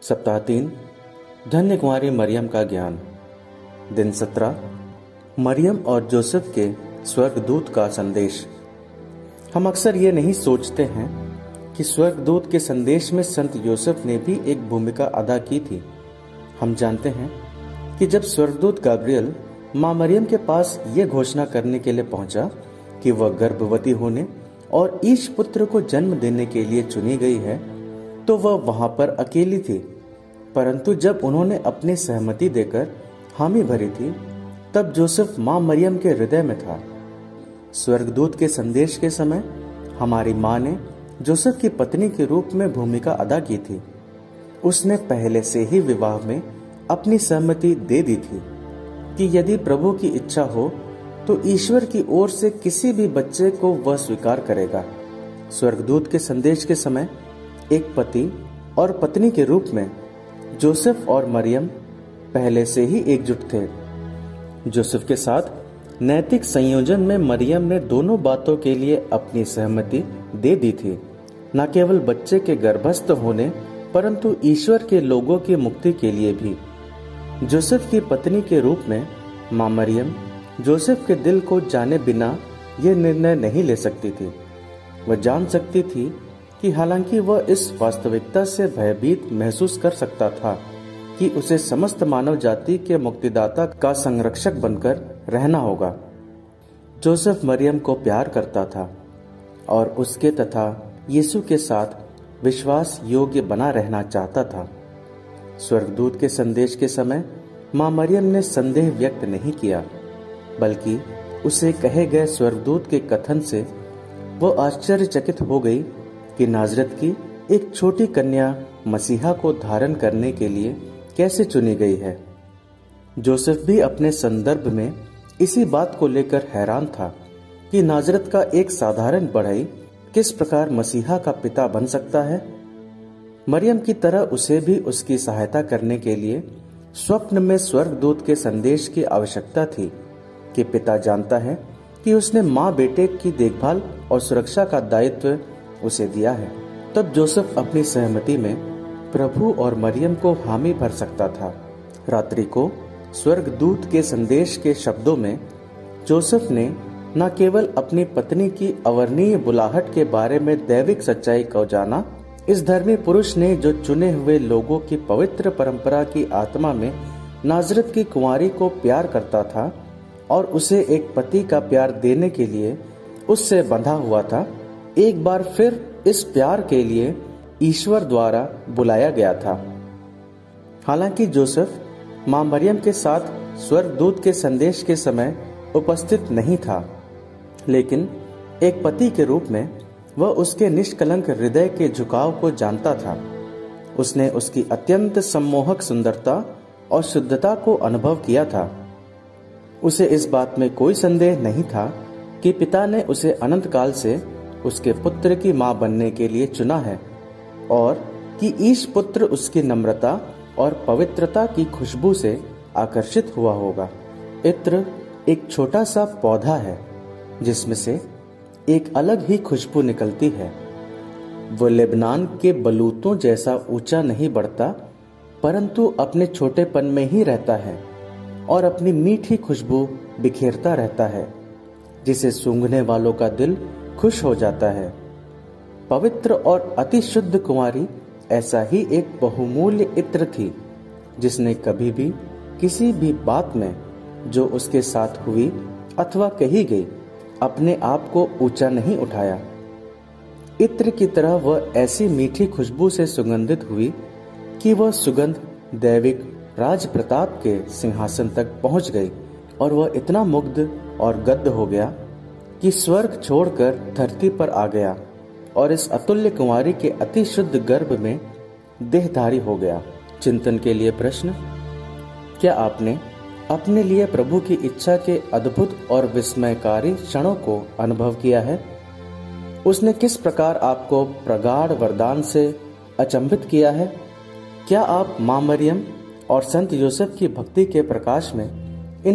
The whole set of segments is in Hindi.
सप्ताह 3 धन्य कुंवारी मरियम का ज्ञान। दिन 17 मरियम और जोसेफ के स्वर्गदूत का संदेश। हम अक्सर ये नहीं सोचते हैं कि स्वर्गदूत के संदेश में संत योसेफ ने भी एक भूमिका अदा की थी। हम जानते हैं कि जब स्वर्गदूत गैब्रियल मां मरियम के पास ये घोषणा करने के लिए पहुंचा कि वह गर्भवती होने और ईश पुत्र को जन्म देने के लिए चुनी गई है, तो वह वहां पर अकेली थी। परंतु जब उन्होंने अपनी सहमति देकर हामी भरी थी, तब जोसेफ मां मरियम के हृदय में था। स्वर्गदूत के संदेश के समय हमारी मां ने जोसेफ की पत्नी के रूप में भूमिका अदा की थी। उसने पहले से ही विवाह में अपनी सहमति दे दी थी कि यदि प्रभु की इच्छा हो तो ईश्वर की ओर से किसी भी बच्चे को वह स्वीकार करेगा। स्वर्गदूत के संदेश के समय एक पति और पत्नी के रूप में जोसेफ और मरियम पहले से ही एकजुट थे। जोसेफ के साथ नैतिक संयोजन में मरियम ने दोनों बातों के लिए अपनी सहमति दे दी थी, न केवल बच्चे के गर्भस्थ होने परंतु ईश्वर के लोगों की मुक्ति के लिए भी। जोसेफ की पत्नी के रूप में मां मरियम जोसेफ के दिल को जाने बिना यह निर्णय नहीं ले सकती थी। वह जान सकती थी कि हालांकि वह इस वास्तविकता से भयभीत महसूस कर सकता था कि उसे समस्त मानव जाति के मुक्तिदाता का संरक्षक बनकर रहना होगा। जोसेफ मरियम को प्यार करता था और उसके तथा यीशु के साथ विश्वास योग्य बना रहना चाहता था। स्वर्गदूत के संदेश के समय मां मरियम ने संदेह व्यक्त नहीं किया, बल्कि उसे कहे गए स्वर्गदूत के कथन से वह आश्चर्यचकित हो गई कि नाजरत की एक छोटी कन्या मसीहा को धारण करने के लिए कैसे चुनी गई है। जोसेफ भी अपने संदर्भ में इसी बात को लेकर हैरान था कि नाजरत का एक साधारण बढ़ई किस प्रकार मसीहा का पिता बन सकता है। मरियम की तरह उसे भी उसकी सहायता करने के लिए स्वप्न में स्वर्गदूत के संदेश की आवश्यकता थी कि पिता जानता है कि उसने माँ बेटे की देखभाल और सुरक्षा का दायित्व उसे दिया है। तब जोसेफ अपनी सहमति में प्रभु और मरियम को हामी भर सकता था। रात्रि को स्वर्गदूत के संदेश के शब्दों में जोसेफ ने न केवल अपनी पत्नी की अवर्णीय बुलाहट के बारे में दैविक सच्चाई को जाना, इस धर्मी पुरुष ने जो चुने हुए लोगों की पवित्र परंपरा की आत्मा में नाजरत की कुंवारी को प्यार करता था और उसे एक पति का प्यार देने के लिए उससे बंधा हुआ था, एक बार फिर इस प्यार के लिए ईश्वर द्वारा बुलाया गया था। हालांकि जोसेफ मां मरियम के साथ स्वर्गदूत के संदेश के समय उपस्थित नहीं था, लेकिन एक पति के रूप में वह उसके निष्कलंक हृदय के झुकाव को जानता था। उसने उसकी अत्यंत सम्मोहक सुंदरता और शुद्धता को अनुभव किया था। उसे इस बात में कोई संदेह नहीं था कि पिता ने उसे अनंत काल से उसके पुत्र की मां बनने के लिए चुना है और कि ईश पुत्र उसकी नम्रता और पवित्रता की खुशबू से आकर्षित हुआ होगा। इत्र एक छोटा सा पौधा है जिसमें से एक अलग ही खुशबू निकलती है। वो लेबनान के बलूतों जैसा ऊंचा नहीं बढ़ता, परंतु अपने छोटेपन में ही रहता है और अपनी मीठी खुशबू बिखेरता रहता है, जिसे सूंघने वालों का दिल खुश हो जाता है। पवित्र और अति शुद्ध कुंवारी ऐसा ही एक बहुमूल्य इत्र थी, जिसने कभी भी किसी भी बात में जो उसके साथ हुई अथवा कही गई अपने आप को ऊंचा नहीं उठाया। इत्र की तरह वह ऐसी मीठी खुशबू से सुगंधित हुई कि वह सुगंध दैविक राज प्रताप के सिंहासन तक पहुंच गई और वह इतना मुग्ध और गद्द हो गया कि स्वर्ग छोड़कर धरती पर आ गया और इस अतुल्य कुंवारी के अति शुद्ध गर्भ में देहधारी हो गया। चिंतन के लिए प्रश्न: क्या आपने अपने लिए प्रभु की इच्छा के अद्भुत और विस्मयकारी क्षणों को अनुभव किया है? उसने किस प्रकार आपको प्रगाढ़ वरदान से अचंभित किया है? क्या आप मां मरियम और संत योसेफ की भक्ति के प्रकाश में इन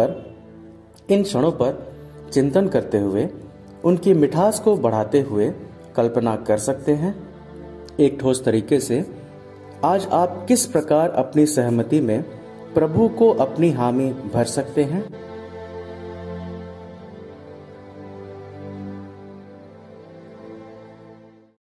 क्षणों पर चिंतन करते हुए उनकी मिठास को बढ़ाते हुए कल्पना कर सकते हैं? एक ठोस तरीके से आज आप किस प्रकार अपनी सहमति में प्रभु को अपनी हामी भर सकते हैं?